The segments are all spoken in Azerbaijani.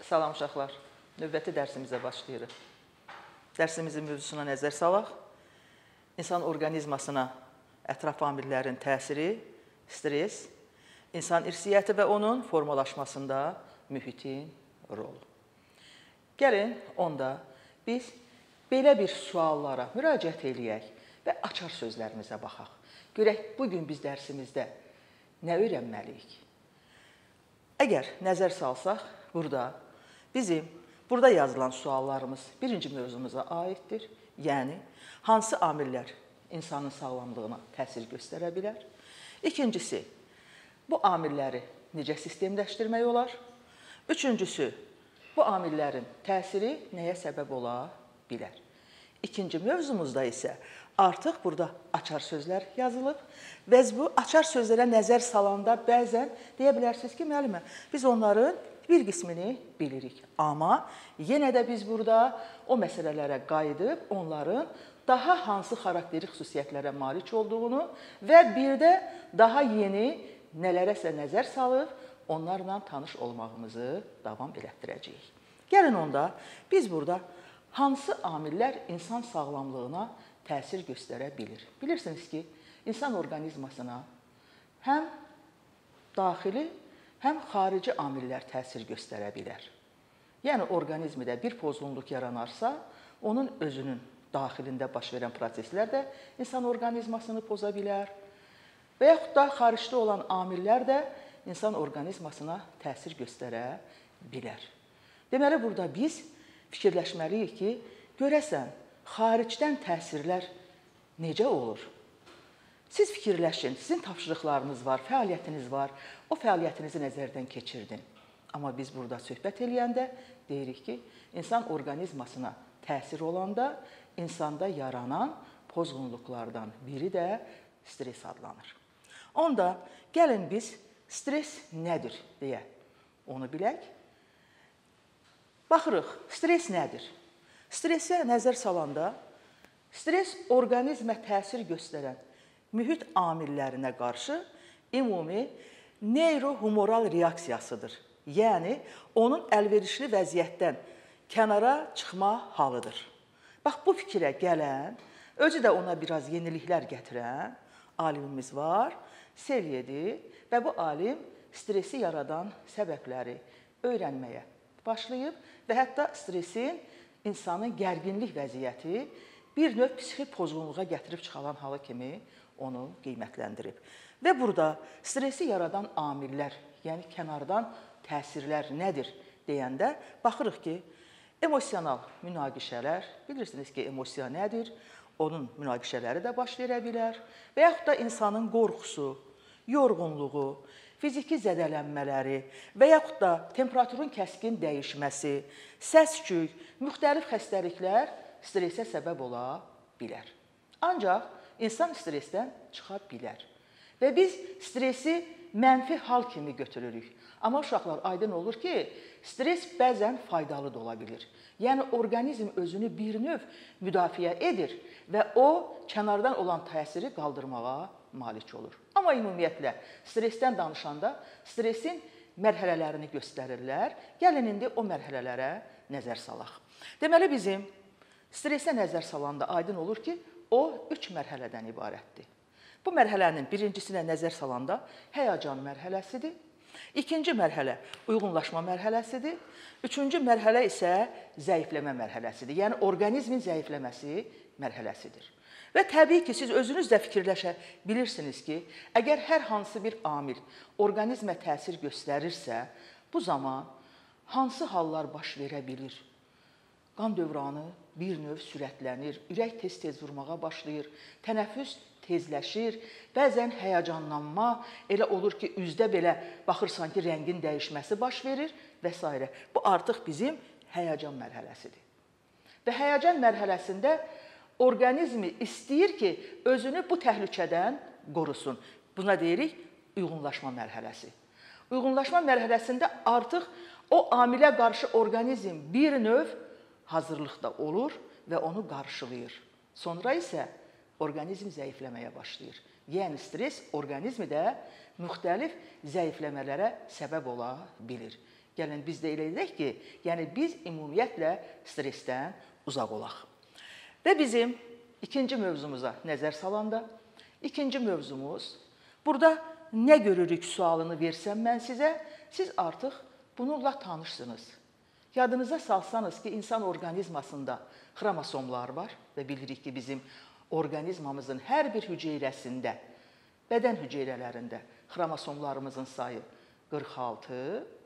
Salam uşaqlar, növbəti dərsimizə başlayırıq. Dərsimizin mövzusuna nəzər salaq. İnsan orqanizmasına ətraf amillərin təsiri, stres, insan irsiyyəti və onun formalaşmasında mühitin rolu. Gəlin, onda biz belə bir suallara müraciət eləyək və açar sözlərimizə baxaq. Görək, bugün biz dərsimizdə nə öyrənməliyik? Əgər nəzər salsaq, burada yazılan suallarımız birinci mövzumuza aiddir. Yəni, hansı amillər insanın sağlamlığına təsir göstərə bilər? İkincisi, bu amilləri necə sistemləşdirmək olar? Üçüncüsü, bu amillərin təsiri nəyə səbəb ola bilər? İkinci mövzumuzda isə artıq burada açar sözlər yazılıb və bu açar sözlərə nəzər salanda bəzən deyə bilərsiniz ki, müəllimə, biz onların bir qismini bilirik. Amma yenə də biz burada o məsələlərə qayıdıb onların daha hansı xarakteri xüsusiyyətlərə malik olduğunu və bir də daha yeni nələrəsə nəzər salıb onlarla tanış olmağımızı davam elətdirəcəyik. Gəlin onda biz burada hansı amillər insan sağlamlığına təsir göstərə bilir? Bilirsiniz ki, insan orqanizmasına həm daxili, həm xarici amillər təsir göstərə bilər. Yəni, orqanizmdə bir pozğunluq yaranarsa, onun özünün daxilində baş verən proseslər də insan orqanizmasını poza bilər və yaxud da xaricdə olan amillər də insan orqanizmasına təsir göstərə bilər. Deməli, burada biz fikirləşməliyik ki, görəsən, xaricdən təsirlər necə olur? Siz fikirləşin, sizin tapşırıqlarınız var, fəaliyyətiniz var, o fəaliyyətinizi nəzərdən keçirdin. Amma biz burada söhbət eləyəndə deyirik ki, insan orqanizmasına təsir olanda insanda yaranan pozğunluqlardan biri də stres adlanır. Onda gəlin biz stres nədir deyə onu bilək. Baxırıq, stres nədir? Stresə nəzər salanda, stres orqanizmə təsir göstərən mühit amillərinə qarşı ümumi neyrohumoral reaksiyasıdır. Yəni, onun əlverişli vəziyyətdən kənara çıxma halıdır. Bax, bu fikrə gələn, özü də ona biraz yeniliklər gətirən alimimiz var, Selyedir və bu alim stresi yaradan səbəbləri öyrənməyə başlayıb və hətta stresin insanın gərginlik vəziyyəti bir növ psixik pozğunluğa gətirib çıxaran halı kimi onu qiymətləndirib. Və burada stresi yaradan amillər, yəni kənardan təsirlər nədir deyəndə baxırıq ki, emosional münaqişələr, bilirsiniz ki, emosiya nədir? Onun münaqişələri də baş verə bilər və yaxud da insanın qorxusu, yorğunluğu, fiziki zədələnmələri və yaxud da temperaturun kəskin dəyişməsi, səs-küy, müxtəlif xəstəliklər stresə səbəb ola bilər. Ancaq insan stresdən çıxa bilər və biz stresi mənfi hal kimi götürürük. Amma uşaqlar, aydın olur ki, stres bəzən faydalı da ola bilir. Yəni, orqanizm özünü bir növ müdafiə edir və o, kənardan olan təsiri qaldırmağa malik olur. Amma ümumiyyətlə, stresdən danışanda stresin mərhələlərini göstərirlər. Gəlin, indi o mərhələlərə nəzər salaq. Deməli, bizim stresə nəzər salanda aydın olur ki, o 3 mərhələdən ibarətdir. Bu mərhələnin birincisinə nəzər salanda həyəcan mərhələsidir. İkinci mərhələ uyğunlaşma mərhələsidir. Üçüncü mərhələ isə zəifləmə mərhələsidir. Yəni, orqanizmin zəifləməsi mərhələsidir. Və təbii ki, siz özünüz də fikirləşə bilirsiniz ki, əgər hər hansı bir amil orqanizmə təsir göstərirsə, bu zaman hansı hallar baş verə bilir? Qan dövranı bir növ sürətlənir, ürək tez-tez vurmağa başlayır, tənəffüs tezləşir, bəzən həyəcanlanma, elə olur ki, üzdə belə baxırsan ki, rəngin dəyişməsi baş verir və s. Bu artıq bizim həyəcan mərhələsidir. Və həyəcan mərhələsində orqanizmi istəyir ki, özünü bu təhlükədən qorusun. Buna deyirik, uyğunlaşma mərhələsi. Uyğunlaşma mərhələsində artıq o amilə qarşı orqanizm bir növ hazırlıqda olur və onu qarşılayır. Sonra isə orqanizm zəifləməyə başlayır. Yəni, stres orqanizmi də müxtəlif zəifləmələrə səbəb ola bilir. gəlin biz də elə edək ki, yəni biz ümumiyyətlə stressdən uzaq olaq. Və bizim ikinci mövzumuza nəzər salanda, ikinci mövzumuz, burada nə görürük sualını versəm mən sizə, siz artıq bununla tanışsınız. Yadınıza salsanız ki, insan orqanizmasında xromosomlar var və bilirik ki, bizim orqanizmamızın hər bir hüceyrəsində, bədən hüceyrələrində xromosomlarımızın sayı 46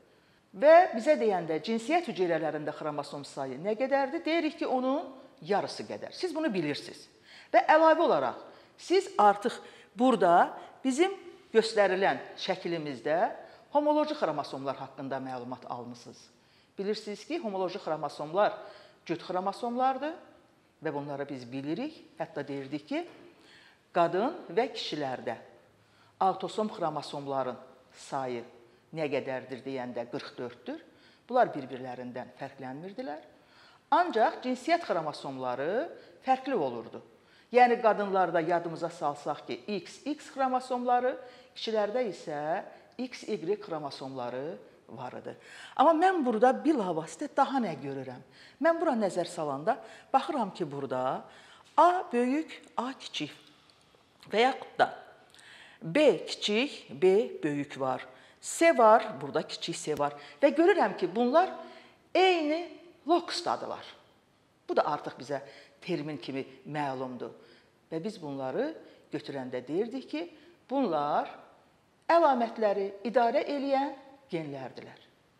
və bizə deyəndə cinsiyyət hüceyrələrində xromosom sayı nə qədərdir? Deyirik ki, onun yarısı qədər. Siz bunu bilirsiniz. Və əlavə olaraq, siz artıq burada bizim göstərilən şəklimizdə homoloji xromosomlar haqqında məlumat almısınız. Bilirsiniz ki, homoloji xromosomlar cüt xromosomlardır və bunları biz bilirik. Hətta deyirdik ki, qadın və kişilərdə autosom xromosomların sayı nə qədərdir deyəndə 44-dür. Bunlar bir-birlərindən fərqlənmirdilər. Ancaq cinsiyyət xromosomları fərqli olurdu. Yəni, qadınlarda yadımıza salsaq ki, XX xromosomları, kişilərdə isə XY xromosomları var idi. Amma mən burada bilavasitə daha nə görürəm? Mən bura nəzər salanda baxıram ki, burada A böyük, A kiçik və yaxud da B kiçik, B böyük var. S var, burada kiçik S var. Və görürəm ki, bunlar eyni lokusdadılar. Bu da artıq bizə termin kimi məlumdur. Və biz bunları götürəndə deyirdik ki, bunlar əlamətləri idarə eləyən genlərdilər.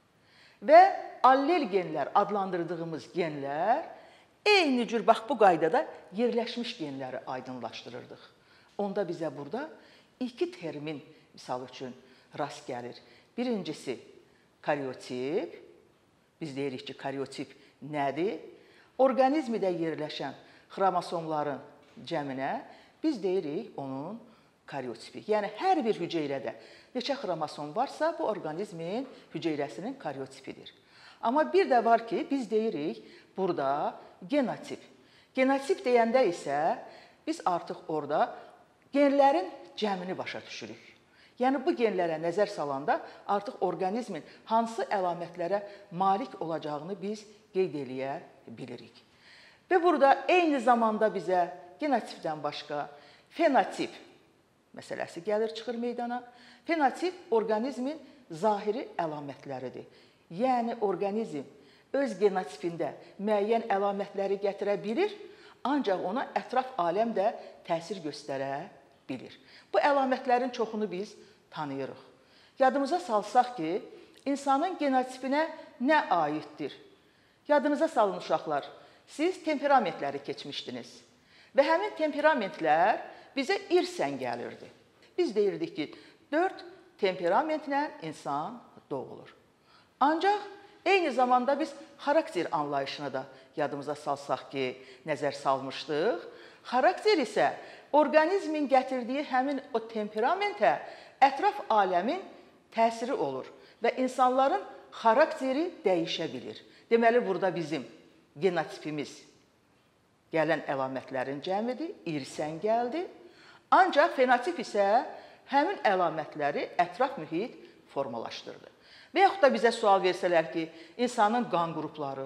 Və allel genlər adlandırdığımız genlər eyni cür, bax bu qaydada yerləşmiş genləri aydınlaşdırırdıq. Onda bizə burada iki termin misal üçün rast gəlir. Birincisi karyotip. Biz deyirik ki, karyotip nədir? Orqanizmdə yerləşən xromosomların cəminə biz deyirik onun karyotipi. Yəni, hər bir hüceyrədə neçə xromosom varsa, bu orqanizmin hüceyrəsinin karyotipidir. Amma bir də var ki, biz deyirik burada genotip. Genotip deyəndə isə biz artıq orada genlərin cəmini başa düşürük. Yəni, bu genlərə nəzər salanda artıq orqanizmin hansı əlamətlərə malik olacağını biz qeyd eləyə bilirik. Və burada eyni zamanda bizə genotipdən başqa fenotip məsələsi gəlir, çıxır meydana. Fenotip orqanizmin zahiri əlamətləridir. Yəni, orqanizm öz genotipində müəyyən əlamətləri gətirə bilir, ancaq ona ətraf aləm də təsir göstərə bilir. Bu əlamətlərin çoxunu biz tanıyırıq. Yadımıza salsaq ki, insanın genotipinə nə aiddir? Yadınıza salın uşaqlar, siz temperamentləri keçmişdiniz və həmin temperamentlər bizə irsən gəlirdi. Biz deyirdik ki, 4 temperamentlə insan doğulur. Ancaq eyni zamanda biz xarakter anlayışına da yadımıza salsaq ki, nəzər salmışdıq. Xarakter isə orqanizmin gətirdiyi həmin o temperamentə ətraf aləmin təsiri olur və insanların xarakteri dəyişə bilir. Deməli, burada bizim genotipimiz gələn əlamətlərin cəmidir, irsən gəldi. Ancaq fenotip isə həmin əlamətləri ətraf mühit formalaşdırdı. Və yaxud da bizə sual versələr ki, insanın qan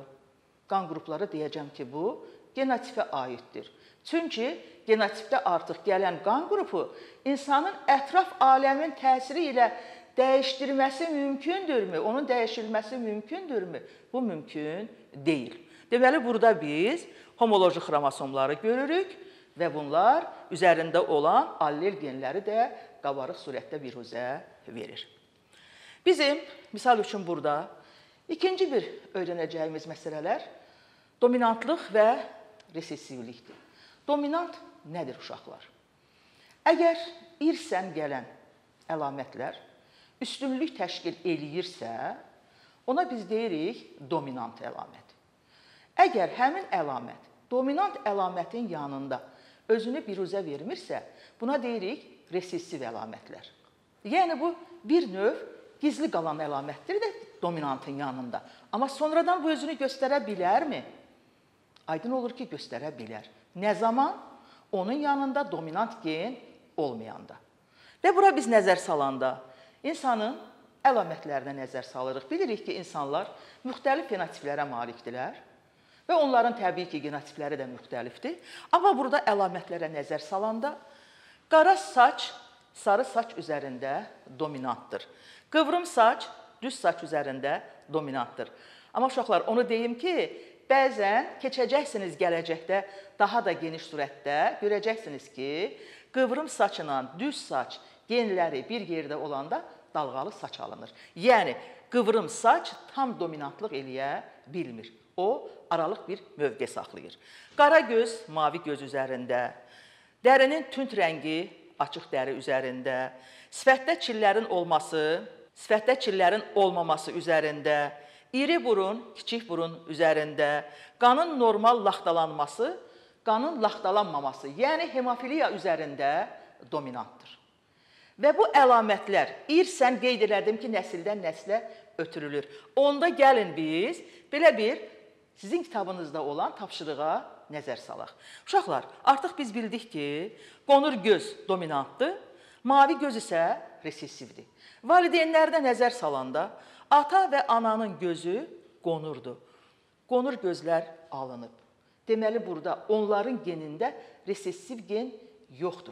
qrupları deyəcəm ki, bu genotipə aiddir. Çünki genotipdə artıq gələn qan qrupu insanın ətraf aləmin təsiri ilə dəyişdirməsi mümkündürmü? Onun dəyişilməsi mümkündürmü? Bu mümkün deyil. Deməli, burada biz homoloji xromosomları görürük və bunlar üzərində olan allel genləri də qabarıq surətdə biruzə verir. Bizim, misal üçün burada ikinci bir öyrənəcəyimiz məsələlər dominantlıq və resessivlikdir. Dominant nədir uşaqlar? Əgər irsən gələn əlamətlər üstünlük təşkil eləyirsə, ona biz deyirik dominant əlamət. Əgər həmin əlamət dominant əlamətin yanında özünü biruzə vermirsə, buna deyirik resessiv əlamətlər. Yəni, bu bir növ gizli qalan əlamətdir də dominantın yanında. Amma sonradan bu özünü göstərə bilərmi? Aydın olur ki, göstərə bilər. Nə zaman? Onun yanında dominant gen olmayanda. Və bura biz nəzər salanda insanın əlamətlərinə nəzər salırıq. Bilirik ki, insanlar müxtəlif fenotiplərə malikdirlər və onların təbii ki, genotipləri də müxtəlifdir. Amma burada əlamətlərə nəzər salanda qara saç, sarı saç üzərində dominantdır. Qıvrım saç, düz saç üzərində dominantdır. Amma uşaqlar, onu deyim ki, bəzən keçəcəksiniz gələcəkdə daha da geniş surətdə görəcəksiniz ki, qıvrım saçla düz saç genləri bir yerdə olanda dalğalı saç alınır. Yəni, qıvrım saç tam dominantlıq eləyə bilmir. O, aralıq bir mövqe saxlayır. Qara göz, mavi göz üzərində, dərinin tünd rəngi açıq dəri üzərində, sifətdə çillərin olmaması üzərində, iri burun, kiçik burun üzərində, qanın normal laxtalanması, qanın laxtalanmaması, yəni hemofiliya üzərində dominantdır. Və bu əlamətlər irsən qeyd elədim ki, nəsildən nəslə ötürülür. Onda gəlin biz belə bir sizin kitabınızda olan tapşırığa nəzər salaq. Uşaqlar, artıq biz bildik ki, qonur göz dominantdır, mavi göz isə resessivdir. Valideynlərdə nəzər salanda ata və ananın gözü qonurdur. Qonur gözlər alınıb. Deməli, burada onların genində resessiv gen yoxdur.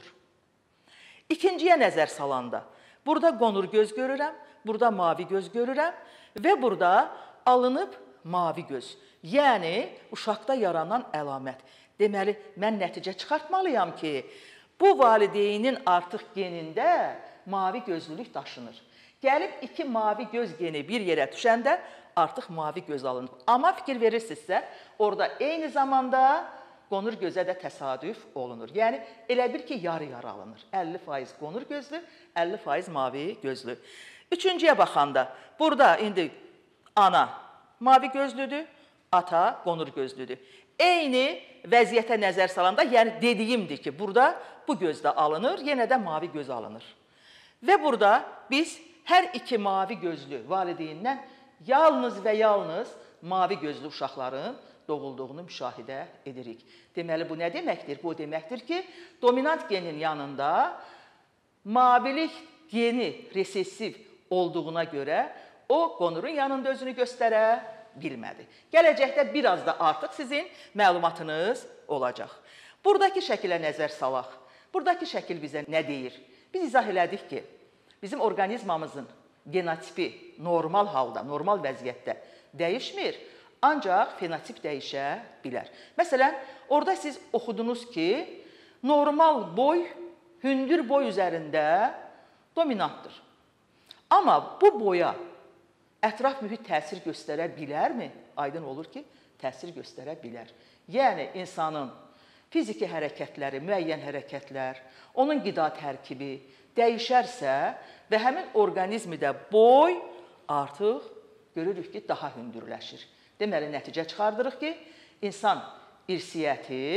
İkinciyə nəzər salanda, burada qonur göz görürəm, burada mavi göz görürəm və burada alınıb mavi göz. Yəni, uşaqda yaranan əlamət. Deməli, mən nəticə çıxartmalıyam ki, bu valideynin artıq genində mavi gözlülük daşınır. Gəlib iki mavi göz geni bir yerə düşəndə artıq mavi göz alınıb. Amma fikir verirsinizsə, orada eyni zamanda qonur gözə də təsadüf olunur. Yəni, elə bil ki, yarı-yarı alınır. 50% qonur gözlü, 50% mavi gözlü. Üçüncüyə baxanda, burada indi ana mavi gözlüdür, ata qonur gözlüdür. Eyni vəziyyətə nəzər salanda, yəni dediyimdir ki, burada bu gözdə alınır, yenə də mavi göz alınır. Və burada biz hər iki mavi gözlü valideynindən yalnız və yalnız mavi gözlü uşaqların doğulduğunu müşahidə edirik. Deməli, bu nə deməkdir? Bu deməkdir ki, dominant genin yanında mavilik geni resessiv olduğuna görə o qonurun yanında özünü göstərə bilmədi. Gələcəkdə biraz da artıq sizin məlumatınız olacaq. Buradakı şəkilə nəzər salaq. Buradakı şəkil bizə nə deyir? Biz izah elədik ki, bizim orqanizmamızın genotipi normal halda, normal vəziyyətdə dəyişmir, ancaq fenotip dəyişə bilər. Məsələn, orada siz oxudunuz ki, normal boy, hündür boy üzərində dominantdır. Amma bu boya ətraf mühit təsir göstərə bilərmi? Aydın olur ki, təsir göstərə bilər. Yəni, insanın fiziki hərəkətləri, müəyyən hərəkətlər, onun qida tərkibi dəyişərsə və həmin orqanizmdə boy artıq görürük ki, daha hündürləşir. Deməli, nəticə çıxardırıq ki, insan irsiyyəti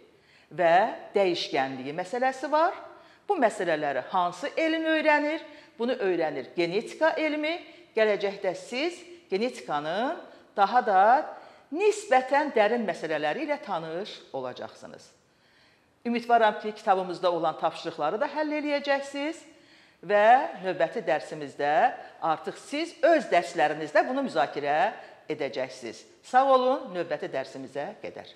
və dəyişkənliyi məsələsi var. Bu məsələləri hansı elm öyrənir? Bunu öyrənir genetika elmi. Gələcəkdə siz genetikanın daha da nisbətən dərin məsələləri ilə tanış olacaqsınız. Ümidvaram ki, kitabımızda olan tapşırıqları da həll eləyəcəksiniz və növbəti dərsimizdə artıq siz öz dərslərinizdə bunu müzakirə edəcəksiniz. Sağ olun, növbəti dərsimizə qədər.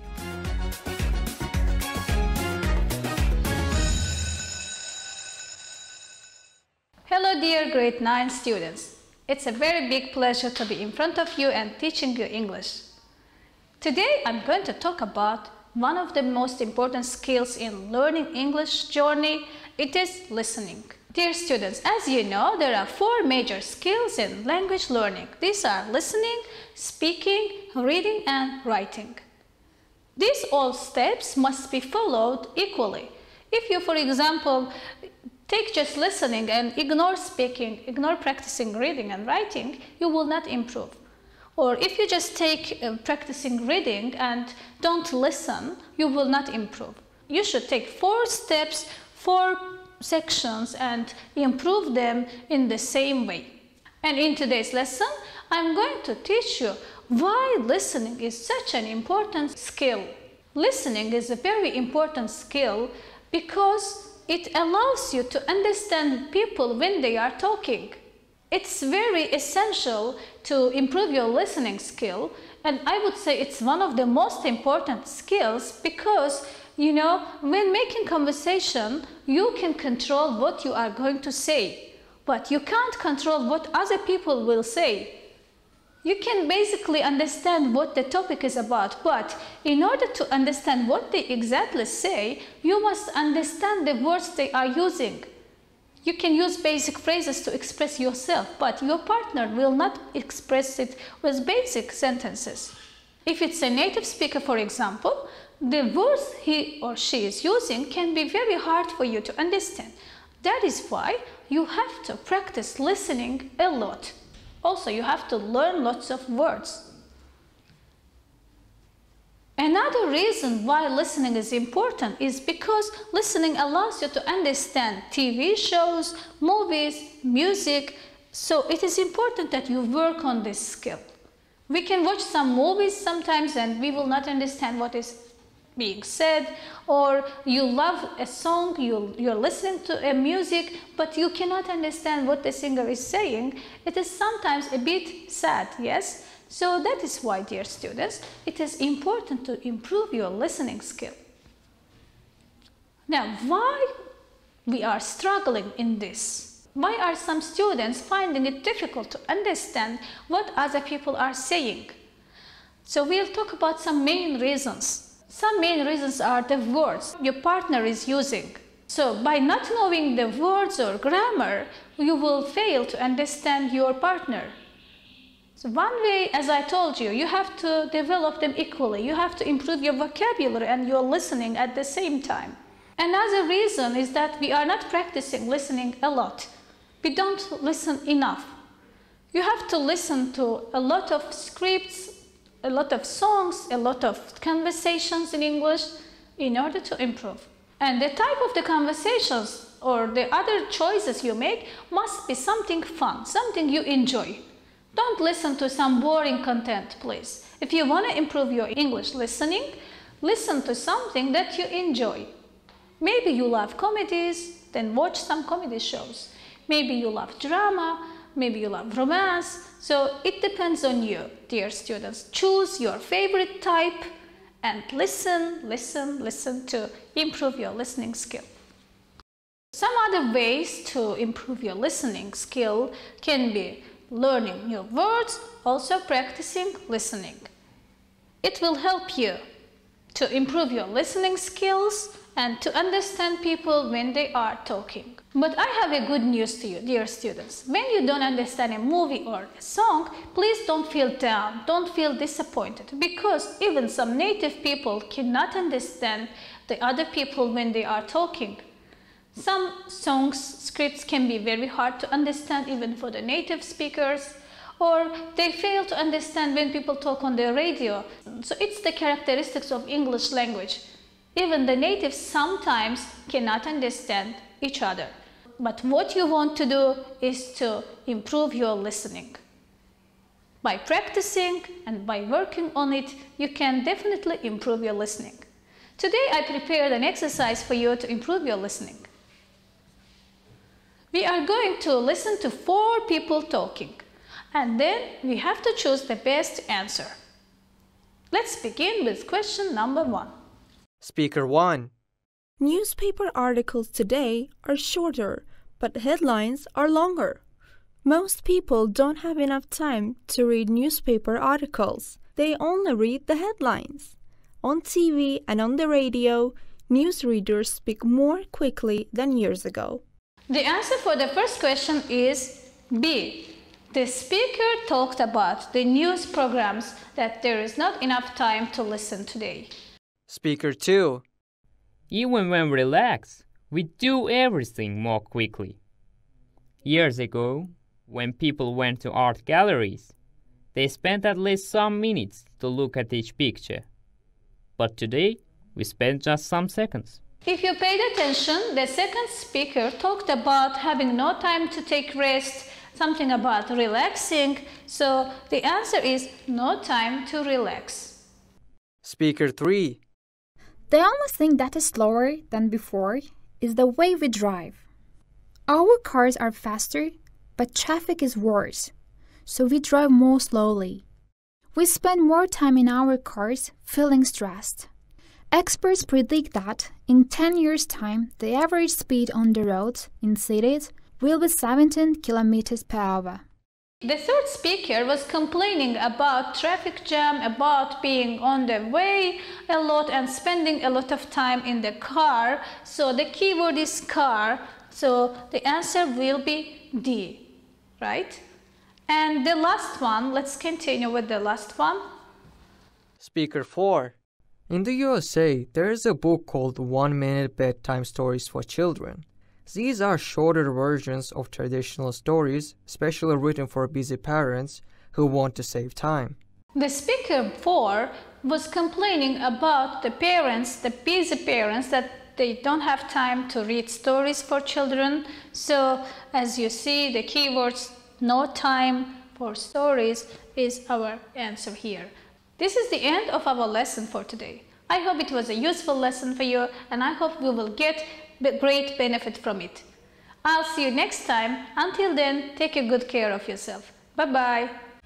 Hello dear grade 9 students. It's a very big pleasure to be in front of you and teaching you English. Today I'm going to talk about one of the most important skills in learning English journey. It is listening. Dear students, as you know, there are 4 major skills in language learning. These are listening, speaking, reading and writing. These all steps must be followed equally. If you, for example, take just listening and ignore speaking, ignore practicing reading and writing, you will not improve. Or if you just take practicing reading and don't listen, you will not improve. You should take 4 steps, 4 sections and improve them in the same way. And in today's lesson, I'm going to teach you why listening is such an important skill. Listening is a very important skill because it allows you to understand people when they are talking. It's very essential to improve your listening skill, and I would say it's one of the most important skills because, when making conversation, you can control what you are going to say, but you can't control what other people will say. You can basically understand what the topic is about, but in order to understand what they exactly say, you must understand the words they are using. You can use basic phrases to express yourself, but your partner will not express it with basic sentences. If it's a native speaker, for example, the words he or she is using can be very hard for you to understand. That is why you have to practice listening a lot. Also, you have to learn lots of words. Another reason why listening is important is because listening allows you to understand TV shows, movies, music, so it is important that you work on this skill. We can watch some movies sometimes and we will not understand what is being said, or you love a song, you're listening to a music, but you cannot understand what the singer is saying. It is sometimes a bit sad, yes? So that is why, dear students, it is important to improve your listening skill. Now, why we are struggling in this? Why are some students finding it difficult to understand what other people are saying? So we'll talk about some main reasons. Some main reasons are the words your partner is using. So by not knowing the words or grammar, you will fail to understand your partner. So one way, as I told you, you have to develop them equally. You have to improve your vocabulary and your listening at the same time. Another reason is that we are not practicing listening a lot. We don't listen enough. You have to listen to a lot of scripts, a lot of songs, a lot of conversations in English in order to improve. And the type of the conversations or the other choices you make must be something fun, something you enjoy. Don't listen to some boring content, please. If you want to improve your English listening, listen to something that you enjoy. Maybe you love comedies, then watch some comedy shows. Maybe you love drama, maybe you love romance. So it depends on you, dear students. Choose your favorite type and listen to improve your listening skill. Some other ways to improve your listening skill can be learning new words, also practicing listening. It will help you to improve your listening skills and to understand people when they are talking. But I have a good news to you, dear students. When you don't understand a movie or a song, please don't feel down, don't feel disappointed, because even some native people cannot understand the other people when they are talking. Some songs, scripts can be very hard to understand even for the native speakers, or they fail to understand when people talk on the radio. So it's the characteristics of English language. Even the natives sometimes cannot understand each other. But what you want to do is to improve your listening. By practicing and by working on it, you can definitely improve your listening. Today I prepared an exercise for you to improve your listening. We are going to listen to 4 people talking, and then we have to choose the best answer. Let's begin with question number 1. Speaker 1. Newspaper articles today are shorter, but headlines are longer. Most people don't have enough time to read newspaper articles. They only read the headlines. On TV and on the radio, newsreaders speak more quickly than years ago. The answer for the first question is B. The speaker talked about the news programs that there is not enough time to listen today. Speaker 2. Even when relaxed, we do everything more quickly. Years ago, when people went to art galleries, they spent at least some minutes to look at each picture. But today, we spend just some seconds. If you paid attention, the second speaker talked about having no time to take rest, something about relaxing, so the answer is no time to relax. Speaker 3. The only thing that is slower than before is the way we drive. Our cars are faster, but traffic is worse, so we drive more slowly. We spend more time in our cars feeling stressed. Experts predict that in 10 years' time, the average speed on the roads in cities will be 17 kilometers per hour. The third speaker was complaining about traffic jam, about being on the way a lot and spending a lot of time in the car. So the keyword is car. So the answer will be D, right? And the last one, let's continue with the last one. Speaker 4. In the USA, there is a book called 1 Minute Bedtime Stories for Children. These are shorter versions of traditional stories, specially written for busy parents who want to save time. The speaker 4 was complaining about the parents, the busy parents, that they don't have time to read stories for children. So as you see, the keywords no time for stories is our answer here. This is the end of our lesson for today. I hope it was a useful lesson for you, and I hope we will get great benefit from it. I'll see you next time. Until then, take a good care of yourself. Bye-bye.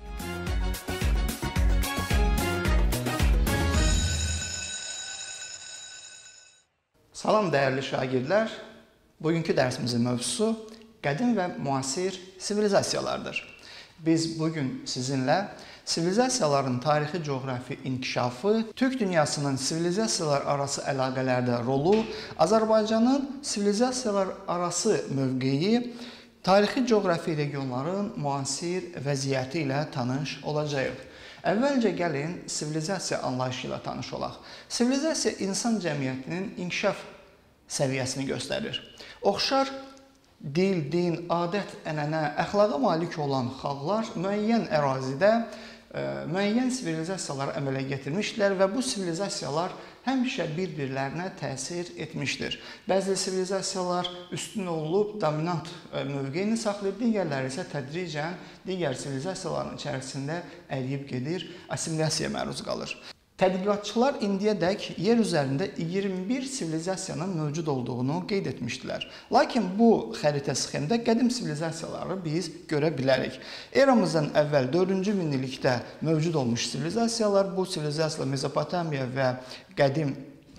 Salam dəyərli şagirdlər. Bugünkü dərsimizin mövzusu qədim və müasir sivilizasiyalardır. Biz bugün sizinlə sivilizasiyaların tarixi coğrafi inkişafı, Türk dünyasının sivilizasiyalar arası əlaqələrdə rolu, Azərbaycanın sivilizasiyalar arası mövqeyi, tarixi coğrafi regionların müasir vəziyyəti ilə tanış olacağıq. Əvvəlcə gəlin sivilizasiya anlayışı ilə tanış olaq. Sivilizasiya insan cəmiyyətinin inkişaf səviyyəsini göstərir. Oxşar dil, din, adət, ənənə, əxlaqa malik olan xalqlar müəyyən ərazidə müəyyən sivilizasiyalar əmələ gətirmişdilər və bu sivilizasiyalar həmişə bir-birlərinə təsir etmişdir. Bəzi sivilizasiyalar üstün olub, dominant mövqeyini saxlayıb, digərləri isə tədricən digər sivilizasiyaların içərisində əriyib gedir, assimilyasiyaya məruz qalır. Tədqiqatçılar indiyədək yer üzərində 21 sivilizasiyanın mövcud olduğunu qeyd etmişdilər. Lakin bu xəritə sxemdə qədim sivilizasiyaları biz görə bilərik. Eramızdan əvvəl 4-cü minillikdə mövcud olmuş sivilizasiyalar, bu sivilizasiyalar Mesopotamiya və qədim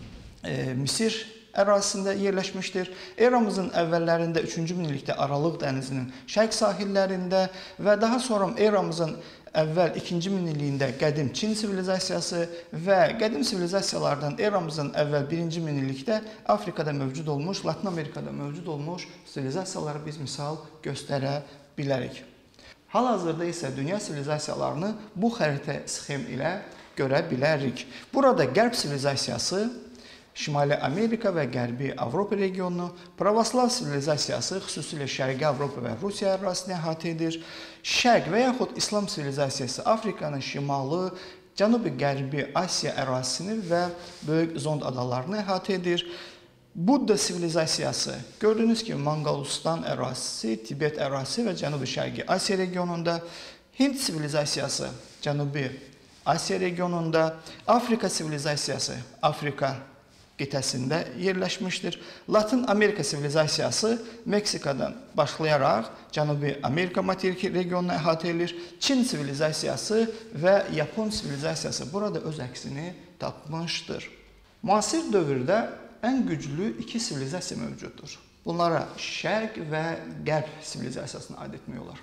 Misir ərazisində yerləşmişdir. Eramızın əvvəllərində 3-cü minillikdə Aralıq dənizinin şərq sahillərində və daha sonra eramızın əvvəl 2-ci minilliyində qədim Çin sivilizasiyası və qədim sivilizasiyalardan eramızın əvvəl 1-ci minillikdə Afrikada mövcud olmuş, Latin Amerikada mövcud olmuş sivilizasiyaları biz misal göstərə bilərik. Hal-hazırda isə dünya sivilizasiyalarını bu xəritə sxem ilə görə bilərik. Burada Qərb sivilizasiyası, Şimali Amerika və Qərbi Avropa regionunu, Pravoslav sivilizasiyası xüsusilə Şərqi Avropa və Rusiya ərazisini əhatə edir. Şərq və yaxud İslam sivilizasiyası Afrikanın şimalı, Cənubi-Qərbi Asiya ərazisini və Böyük Zond adalarını əhatə edir. Budda sivilizasiyası, gördüyünüz kimi Manqolistan ərazisi, Tibet ərazisi və Cənubi-Şərqi Asiya regionunda, Hind sivilizasiyası Cənubi Asiya regionunda, Afrika sivilizasiyası Afrika qitəsində yerləşmişdir. Latin Amerika sivilizasiyası Meksikadan başlayaraq Cənubi Amerika materiki regionunu əhatə edir. Çin sivilizasiyası və Yapon sivilizasiyası burada öz əksini tapmışdır. Müasir dövrdə ən güclü iki sivilizasiya mövcuddur. Bunlara Şərq və Qərb sivilizasiyasını aid etmək olar.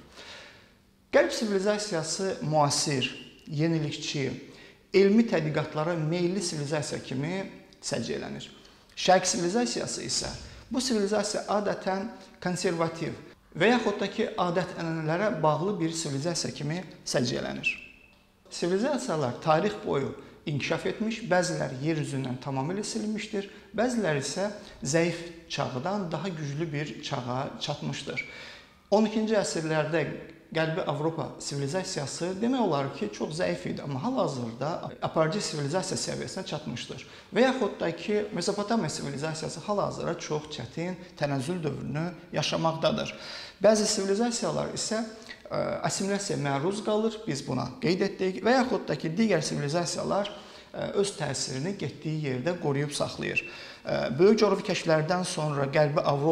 Qərb sivilizasiyası müasir, yenilikçi, elmi tədqiqatlara meyilli sivilizasiya kimi səciyyələnir. Şərq sivilizasiyası isə bu sivilizasiya adətən konservativ və yaxud da ki, adət-ənənələrə bağlı bir sivilizasiya kimi səciyyələnir. Sivilizasiyalar tarix boyu inkişaf etmiş, bəziləri yer üzündən tamamilə silinmişdir, bəziləri isə zəif çağdan daha güclü bir çağa çatmışdır. 12-ci əsrlərdə Qərbi Avropa sivilizasiyası demək olar ki, çox zəif idi, amma hal-hazırda aparıcı sivilizasiya səviyyəsinə çatmışdır. Və yaxud da ki, Mesopotamiya sivilizasiyası hal-hazırda çox çətin tənəzzül dövrünü yaşamaqdadır. Bəzi sivilizasiyalar isə assimilyasiyaya məruz qalır, biz buna qeyd etdik, və yaxud da ki, digər sivilizasiyalar öz təsirini getdiyi yerdə qoruyub saxlayır. Böyük coğrafi kəşflərdən sonra Qərbi Avropanın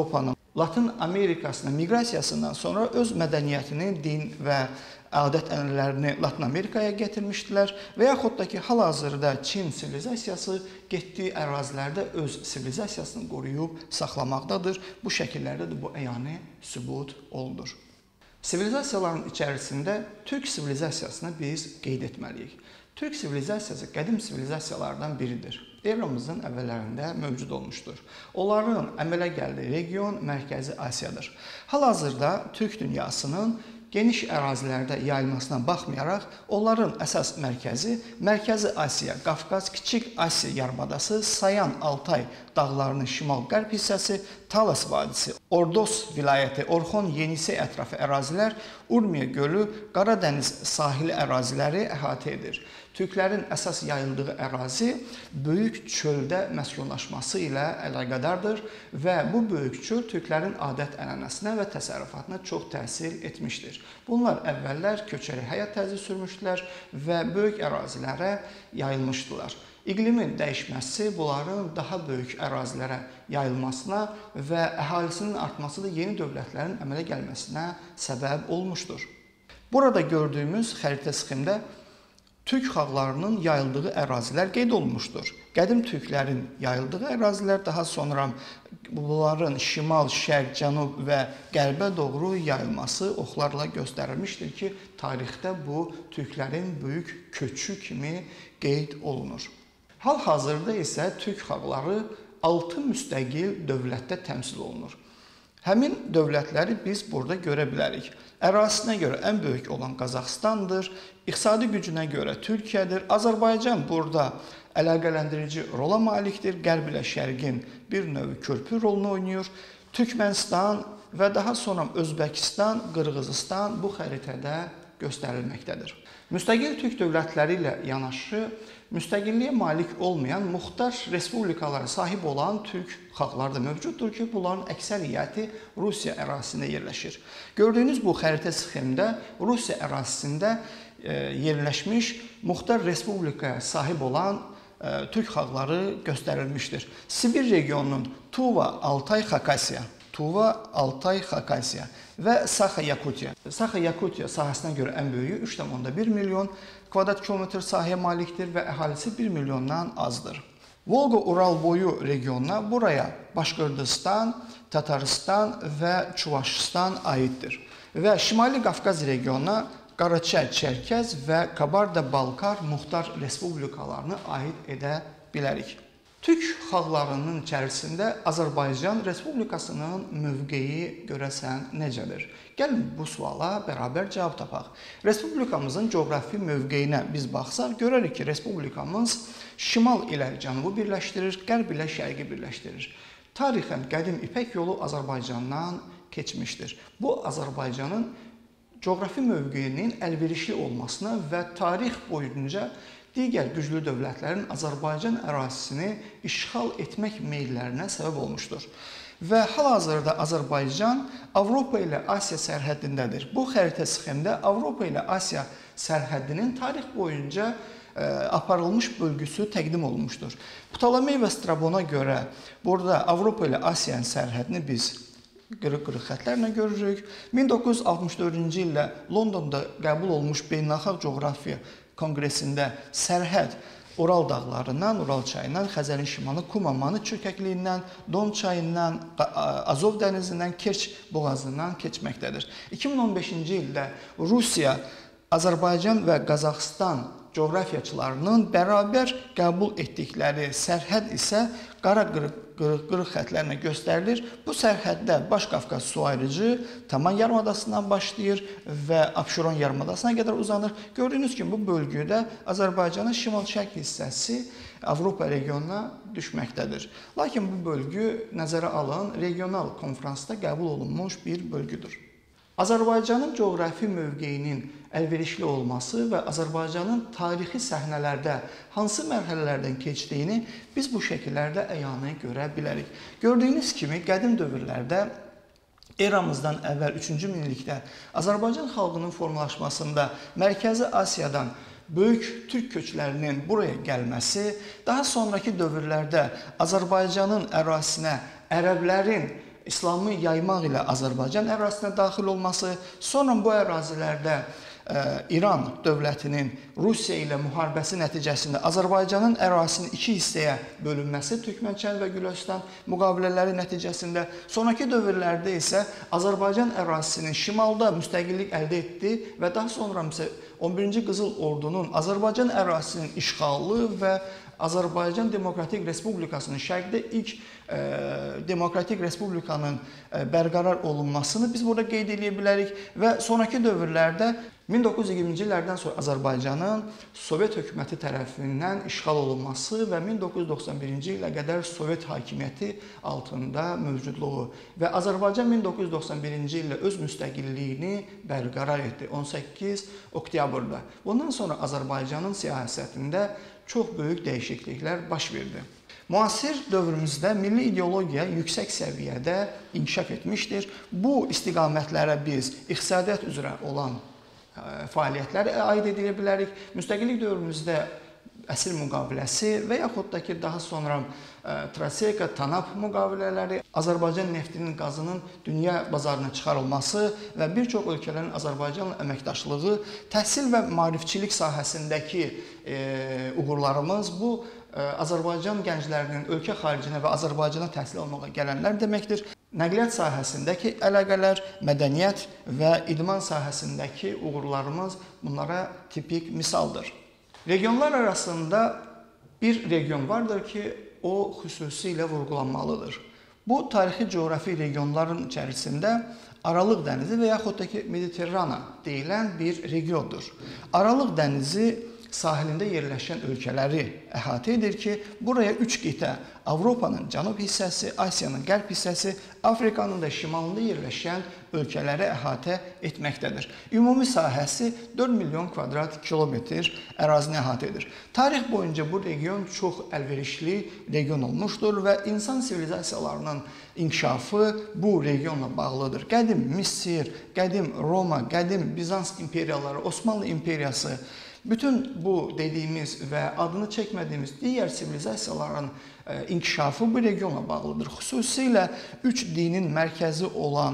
Latin Amerikasına miqrasiyasından sonra öz mədəniyyətini, din və adət-ənənələrini Latin Amerikaya gətirmişdilər və yaxud da ki, hal-hazırda Çin sivilizasiyası getdiyi ərazilərdə öz sivilizasiyasını qoruyub saxlamaqdadır. Bu şəkillərdə də bu əyani sübut olunur. Sivilizasiyaların içərisində Türk sivilizasiyasını biz qeyd etməliyik. Türk sivilizasiyası qədim sivilizasiyalardan biridir. Eramızın əvvəllərində mövcud olmuşdur. Onların əmələ gəldiyi region Mərkəzi Asiyadır. Hal-hazırda Türk dünyasının geniş ərazilərdə yayılmasına baxmayaraq, onların əsas mərkəzi Mərkəzi Asiya, Qafqaz, Kiçik Asiya yarımadası, Sayan, Altay dağlarının şimal-qərb hissəsi, Talas vadisi, Ordos vilayəti, Orxon, Yenisey ətrafı ərazilər, Urmiya gölü, Qaradəniz sahili əraziləri əhatə edir. Türklərin əsas yayıldığı ərazi böyük çöldə məskunlaşması ilə əlaqədardır və bu böyük çöl Türklərin adət-ənənəsinə və təsərrüfatına çox təsir etmişdir. Bunlar əvvəllər köçəri həyat tərzi sürmüşdülər və böyük ərazilərə yayılmışdılar. İqlimin dəyişməsi bunların daha böyük ərazilərə yayılmasına və əhalisinin artması da yeni dövlətlərin əmələ gəlməsinə səbəb olmuşdur. Burada gördüyümüz xəritə sxemdə Türk xalqlarının yayıldığı ərazilər qeyd olunmuşdur. Qədim türklərin yayıldığı ərazilər daha sonra bunların şimal, şərq, cənub və qərbə doğru yayılması oxlarla göstərilmişdir ki, tarixdə bu türklərin böyük köçü kimi qeyd olunur. Hal-hazırda isə türk xalqları 6 müstəqil dövlətdə təmsil olunur. Həmin dövlətləri biz burada görə bilərik. Ərazisinə görə ən böyük olan Qazaxıstandır, iqtisadi gücünə görə Türkiyədir. Azərbaycan burada əlaqələndirici rola malikdir. Qərb ilə şərqin bir növ körpü rolunu oynayır. Türkmənistan və daha sonra Özbəkistan, Qırğızistan bu xəritədə göstərilməkdədir. Müstəqil türk dövlətləri ilə yanaşı, müstəqilliyə malik olmayan muxtar respublikalara sahib olan türk xalqları da mövcuddur ki, bunların əksəriyyəti Rusiya ərazisində yerləşir. Gördüyünüz bu xəritə sxemdə Rusiya ərazisində yerləşmiş muxtar respublikaya sahib olan türk xalqları göstərilmişdir. Sibir regionunun Tuva, Altay, Xakasiya, və Saxa-Yakutiya. Saxa-Yakutiya sahəsinə görə ən böyüyü 3,1 milyon kvadrat kilometr sahəyə malikdir və əhalisi 1 milyondan azdır. Volqa-Ural boyu regionuna buraya Başqırdistan, Tataristan və Çuvaşistan aiddir. Və Şimali Qafqaz regionuna Qaraçay, Çərkəz və Kabarda-Balkar muxtar respublikalarını aid edə bilərik. Türk xalqlarının içərisində Azərbaycan Respublikasının mövqeyi görəsən necədir? Gəlin bu suala bərabər cavab tapaq. Respublikamızın coğrafi mövqeyinə biz baxsaq, görərik ki, Respublikamız şimal ilə cənubu birləşdirir, qərb ilə şərqi birləşdirir. Tarixən qədim İpək yolu Azərbaycandan keçmişdir. Bu, Azərbaycanın coğrafi mövqeyinin əlverişli olmasına və tarix boyunca digər güclü dövlətlərin Azərbaycan ərazisini işğal etmək meyllərinə səbəb olmuşdur. Və hal-hazırda Azərbaycan Avropa ilə Asiya sərhəddindədir. Bu xəritə sxemdə Avropa ilə Asiya sərhəddinin tarix boyunca aparılmış bölgüsü təqdim olunmuşdur. Ptolemey və Strabona görə burada Avropa ilə Asiyanın sərhədini biz qırıq-qırıq xətlərlə görürük. 1964-cü ildə Londonda qəbul olmuş Beynəlxalq Coğrafiya Konqresində sərhəd Ural dağlarından, Ural çayından, Xəzərin şimalı, Kumamanı çökəkliyindən, Don çayından, Azov dənizindən, Kerç boğazından keçməkdədir. 2015-ci ildə Rusiya, Azərbaycan və Qazaxıstan coğrafiyaçılarının bərabər qəbul etdikləri sərhəd isə qara qırıq xətlərlə göstərilir. Bu sərhəddə Baş Qafqaz su ayrıcı Taman yarımadasından başlayır və Abşeron yarımadasına qədər uzanır. Gördüyünüz kimi bu bölgədə Azərbaycanın şimal-şərq hissəsi Avropa regionuna düşməkdədir. Lakin bu bölgü nəzərə alınan regional konfransda qəbul olunmuş bir bölgüdür. Azərbaycanın coğrafi mövqeyinin əlverişli olması və Azərbaycanın tarixi səhnələrdə hansı mərhələlərdən keçdiyini biz bu şəkillərdə əyana görə bilərik. Gördüyünüz kimi qədim dövrlərdə eramızdan əvvəl 3-cü minillikdə Azərbaycan xalqının formalaşmasında Mərkəzi Asiyadan böyük türk köçlərinin buraya gəlməsi, daha sonraki dövrlərdə Azərbaycanın ərazisinə ərəblərin İslamı yaymaq ilə Azərbaycan ərazisinə daxil olması, sonra bu ərazilərdə İran dövlətinin Rusiya ilə müharibəsi nəticəsində Azərbaycanın ərazisinin iki hissəyə bölünməsi Türkmənçay və Gülüstan müqavilələri nəticəsində, sonraki dövrlərdə isə Azərbaycan ərazisinin şimalda müstəqillik əldə etdi və daha sonra isə 11-ci Qızıl Ordunun Azərbaycan ərazisinin işğalı və Azərbaycan Demokratik Respublikasının şərqdə ilk Demokratik Respublikanın bərqərar olunmasını biz burada qeyd edə bilərik və sonraki dövrlərdə 1920-ci illərdən sonra Azərbaycanın Sovet hökuməti tərəfindən işğal olunması və 1991-ci ilə qədər Sovet hakimiyyəti altında mövcudluğu və Azərbaycan 1991-ci ildə öz müstəqilliyini bərqərar etdi 18 oktyabrda. Bundan sonra Azərbaycanın siyasətində çox böyük dəyişikliklər baş verdi. Müasir dövrümüzdə milli ideologiya yüksək səviyyədə inkişaf etmişdir. Bu istiqamətlərə biz iqtisadiyyat üzrə olan fəaliyyətləri aid edə bilərik. Müstəqillik dövrümüzdə əsir müqaviləsi və yaxud da ki, daha sonra Traseka, Tanap müqavilələri, Azərbaycan neftinin, qazının dünya bazarına çıxarılması və bir çox ölkələrin Azərbaycanla əməkdaşlığı, təhsil və maarifçilik sahəsindəki uğurlarımız bu Azərbaycan gənclərinin ölkə xaricinə və Azərbaycana təhsil almağa gələnlər deməkdir. Nəqliyyat sahəsindəki əlaqələr, mədəniyyət və idman sahəsindəki uğurlarımız bunlara tipik misaldır. Regionlar arasında bir region vardır ki, o xüsusilə vurğulanmalıdır. Bu, tarixi coğrafi regionların içərisində Aralıq dənizi və yaxud da ki, Mediterrana deyilən bir regiondur. Aralıq dənizi sahilində yerləşən ölkələri əhatə edir ki, buraya 3 qitə, Avropanın cənub hissəsi, Asiyanın qərb hissəsi, Afrikanın da şimalında yerləşən ölkələri əhatə etməkdədir. Ümumi sahəsi 4 milyon kvadrat kilometr ərazini əhatə edir. Tarix boyunca bu region çox əlverişli region olmuşdur və insan sivilizasiyalarının inkişafı bu regionla bağlıdır. Qədim Misir, qədim Roma, qədim Bizans imperiyaları, Osmanlı imperiyası, bütün bu dediyimiz və adını çəkmədiyimiz digər sivilizasiyaların inkişafı bu regionla bağlıdır. Xüsusilə 3 dinin mərkəzi olan,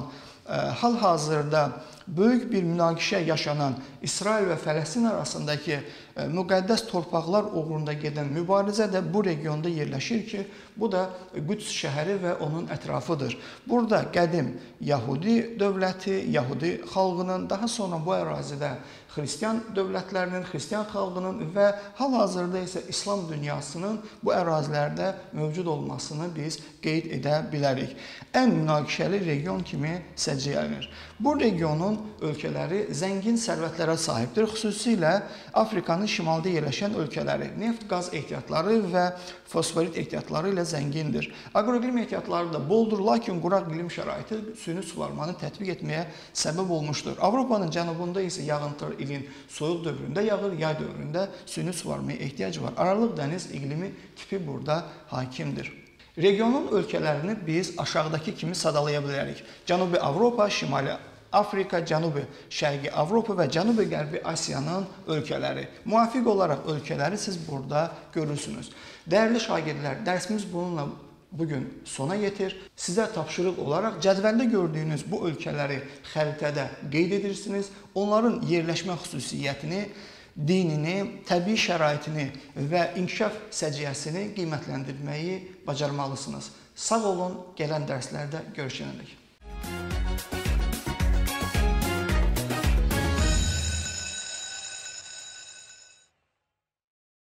hal-hazırda böyük bir münaqişə yaşanan İsrail və Fələstin arasındakı müqəddəs torpaqlar uğrunda gedən mübarizə də bu regionda yerləşir ki, bu da Qüds şəhəri və onun ətrafıdır. Burada qədim Yahudi dövləti, Yahudi xalqının, daha sonra bu ərazidə Xristian dövlətlərinin, Xristian xalqının və hal-hazırda isə İslam dünyasının bu ərazilərdə mövcud olmasını biz qeyd edə bilərik. Ən münaqişəli region kimi səciyyələnir. Bu regionun ölkələri zəngin sərvətlərə sahibdir, xüsusilə Afrikanın şimalda yerləşən ölkələri neft, qaz ehtiyatları və fosforit ehtiyatları ilə zəngindir. Aqroiqlim ehtiyatları da boldur, lakin quraq iqlim şəraiti süni suvarmanı tətbiq etməyə səbəb olmuşdur. Avropanın cənubunda isə yağıntılar ilin soyuq dövründə yağır, yay dövründə süni suvarmaya ehtiyac var. Aralıq dəniz iqlimi tipi burada hakimdir. Regionun ölkələrini biz aşağıdakı kimi sadalaya bilərik. Cənubi Avropa, Şimali Afrika, Cənubi Şərqi Avropa və Cənubi Qərbi Asiyanın ölkələri. Müvafiq olaraq ölkələri siz burada görürsünüz. Dəyərli şagirdlər, dərsimiz bununla bugün sona yetir. Sizə tapşırıq olaraq cədvəldə gördüyünüz bu ölkələri xəritədə qeyd edirsiniz. Onların yerləşmə xüsusiyyətini, dinini, təbii şəraitini və inkişaf səciyyəsini qiymətləndirməyi bacarmalısınız. Sağ olun, gələn dərslərdə görüşənədək.